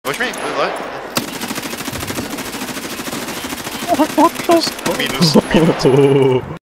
Push me, blue light. What the fuck? Minus.